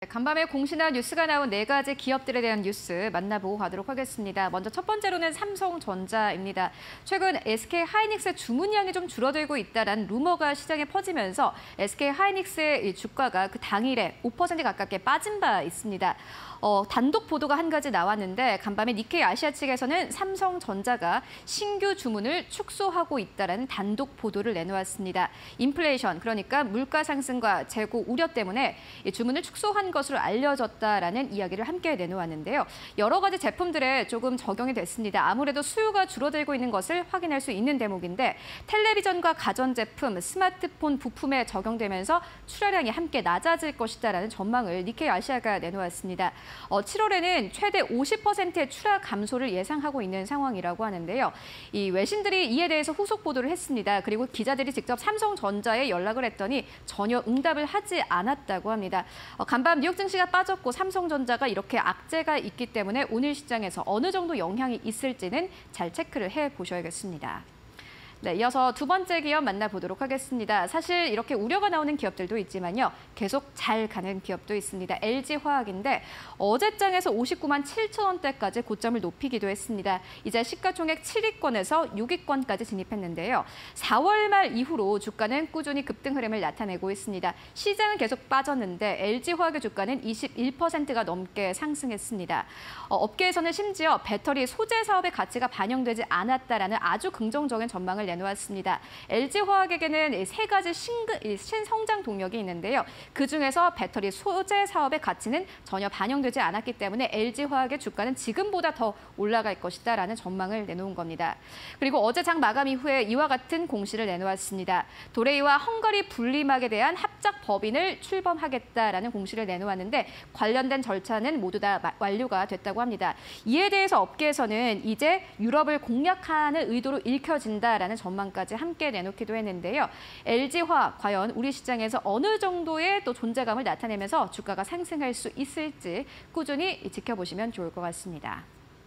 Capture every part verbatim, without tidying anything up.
간밤에 공시나 뉴스가 나온 네 가지 기업들에 대한 뉴스 만나보고 가도록 하겠습니다. 먼저 첫 번째로는 삼성전자입니다. 최근 에스케이하이닉스의 주문량이 좀 줄어들고 있다는 루머가 시장에 퍼지면서 에스케이하이닉스의 주가가 그 당일에 오 퍼센트 가깝게 빠진 바 있습니다. 어, 단독 보도가 한 가지 나왔는데 간밤에 니케이 아시아 측에서는 삼성전자가 신규 주문을 축소하고 있다는 단독 보도를 내놓았습니다. 인플레이션, 그러니까 물가 상승과 재고 우려 때문에 주문을 축소한 것으로 알려졌다라는 이야기를 함께 내놓았는데요. 여러 가지 제품들에 조금 적용이 됐습니다. 아무래도 수요가 줄어들고 있는 것을 확인할 수 있는 대목인데 텔레비전과 가전제품, 스마트폰 부품에 적용되면서 출하량이 함께 낮아질 것이다라는 전망을 니케이 아시아가 내놓았습니다. 어, 칠월에는 최대 오십 퍼센트의 출하 감소를 예상하고 있는 상황이라고 하는데요. 이 외신들이 이에 대해서 후속 보도를 했습니다. 그리고 기자들이 직접 삼성전자에 연락을 했더니 전혀 응답을 하지 않았다고 합니다. 어, 간밤 뉴욕 증시가 빠졌고 삼성전자가 이렇게 악재가 있기 때문에 오늘 시장에서 어느 정도 영향이 있을지는 잘 체크를 해보셔야겠습니다. 네, 이어서 두 번째 기업 만나보도록 하겠습니다. 사실 이렇게 우려가 나오는 기업들도 있지만요. 계속 잘 가는 기업도 있습니다. 엘지화학인데 어제장에서 오십구만 칠천 원대까지 고점을 높이기도 했습니다. 이제 시가총액 칠 위권에서 육 위권까지 진입했는데요. 사월 말 이후로 주가는 꾸준히 급등 흐름을 나타내고 있습니다. 시장은 계속 빠졌는데 엘지화학의 주가는 이십일 퍼센트가 넘게 상승했습니다. 어, 업계에서는 심지어 배터리 소재 사업의 가치가 반영되지 않았다라는 아주 긍정적인 전망을 내놓았습니다. 엘지화학에게는 세 가지 신그, 신성장 동력이 있는데요. 그중에서 배터리 소재 사업의 가치는 전혀 반영되지 않았기 때문에 엘지화학의 주가는 지금보다 더 올라갈 것이다라는 전망을 내놓은 겁니다. 그리고 어제 장 마감 이후에 이와 같은 공시를 내놓았습니다. 도레이와 헝가리 분리막에 대한 합작 법인을 출범하겠다라는 공시를 내놓았는데 관련된 절차는 모두 다 완료가 됐다고 합니다. 이에 대해서 업계에서는 이제 유럽을 공략하는 의도로 읽혀진다라는 전망까지 함께 내놓기도 했는데요. 엘지화학 과연 우리 시장에서 어느 정도의 또 존재감을 나타내면서 주가가 상승할 수 있을지 꾸준히 지켜보시면 좋을 것 같습니다.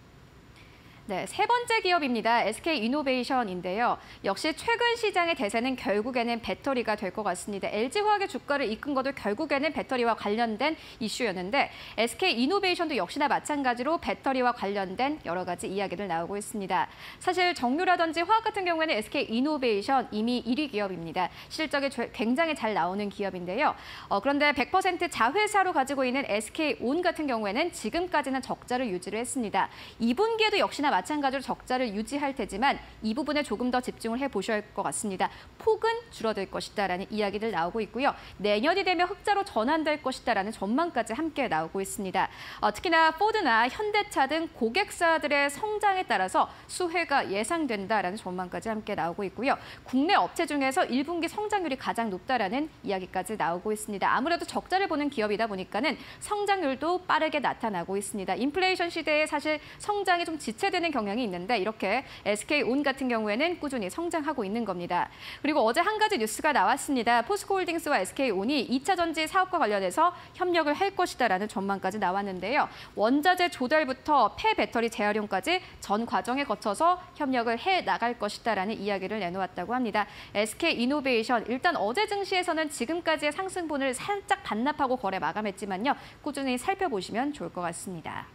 네, 세 번째 기업입니다. 에스케이이노베이션인데요. 역시 최근 시장의 대세는 결국에는 배터리가 될 것 같습니다. 엘지화학의 주가를 이끈 것도 결국에는 배터리와 관련된 이슈였는데 에스케이이노베이션도 역시나 마찬가지로 배터리와 관련된 여러 가지 이야기들 나오고 있습니다. 사실 정유라든지 화학 같은 경우에는 에스케이이노베이션 이미 일 위 기업입니다. 실적이 굉장히 잘 나오는 기업인데요. 어, 그런데 백 퍼센트 자회사로 가지고 있는 에스케이온 같은 경우에는 지금까지는 적자를 유지를 했습니다. 이 분기에도 역시나 마찬가지로 적자를 유지할 테지만 이 부분에 조금 더 집중을 해보셔야 할 것 같습니다. 폭은 줄어들 것이다라는 이야기들 나오고 있고요. 내년이 되면 흑자로 전환될 것이다라는 전망까지 함께 나오고 있습니다. 어, 특히나 포드나 현대차 등 고객사들의 성장에 따라서 수혜가 예상된다라는 전망까지 함께 나오고 있고요. 국내 업체 중에서 일 분기 성장률이 가장 높다라는 이야기까지 나오고 있습니다. 아무래도 적자를 보는 기업이다 보니까는 성장률도 빠르게 나타나고 있습니다. 인플레이션 시대에 사실 성장이 좀 지체되는 경향이 있는데 이렇게 에스케이온 같은 경우에는 꾸준히 성장하고 있는 겁니다. 그리고 어제 한 가지 뉴스가 나왔습니다. 포스코홀딩스와 에스케이온이 이 차 전지 사업과 관련해서 협력을 할 것이다라는 전망까지 나왔는데요. 원자재 조달부터 폐배터리 재활용까지 전 과정에 거쳐서 협력을 해 나갈 것이다라는 이야기를 내놓았다고 합니다. 에스케이이노베이션 일단 어제 증시에서는 지금까지의 상승분을 살짝 반납하고 거래 마감했지만요. 꾸준히 살펴보시면 좋을 것 같습니다.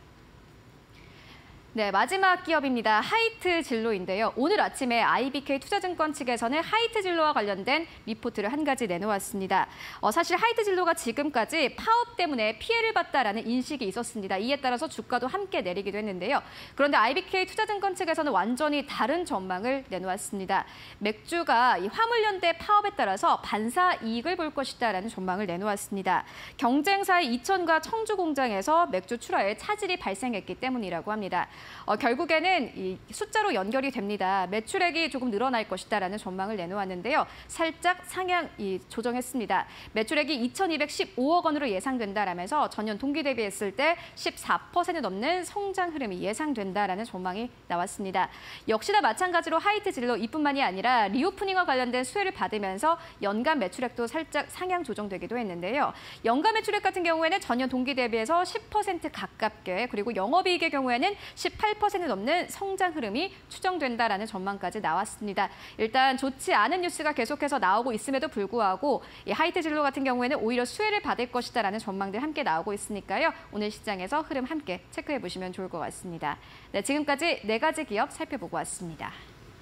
네, 마지막 기업입니다. 하이트진로인데요. 오늘 아침에 아이비케이 투자증권 측에서는 하이트진로와 관련된 리포트를 한 가지 내놓았습니다. 어, 사실 하이트진로가 지금까지 파업 때문에 피해를 봤다라는 인식이 있었습니다. 이에 따라서 주가도 함께 내리기도 했는데요. 그런데 아이비케이 투자증권 측에서는 완전히 다른 전망을 내놓았습니다. 맥주가 이 화물연대 파업에 따라서 반사 이익을 볼 것이다라는 전망을 내놓았습니다. 경쟁사의 이천과 청주 공장에서 맥주 출하에 차질이 발생했기 때문이라고 합니다. 어, 결국에는 이 숫자로 연결이 됩니다. 매출액이 조금 늘어날 것이다라는 전망을 내놓았는데요. 살짝 상향 이, 조정했습니다. 매출액이 이천이백십오억 원으로 예상된다라면서 전년 동기 대비했을 때 십사 퍼센트 넘는 성장 흐름이 예상된다라는 전망이 나왔습니다. 역시나 마찬가지로 하이트진로 이뿐만이 아니라 리오프닝과 관련된 수혜를 받으면서 연간 매출액도 살짝 상향 조정되기도 했는데요. 연간 매출액 같은 경우에는 전년 동기 대비해서 십 퍼센트 가깝게 그리고 영업이익의 경우에는 십 십팔 퍼센트 넘는 성장 흐름이 추정된다라는 전망까지 나왔습니다. 일단 좋지 않은 뉴스가 계속해서 나오고 있음에도 불구하고 이 하이트 진로 같은 경우에는 오히려 수혜를 받을 것이다라는 전망들 함께 나오고 있으니까요. 오늘 시장에서 흐름 함께 체크해 보시면 좋을 것 같습니다. 네, 지금까지 네 가지 기업 살펴보고 왔습니다.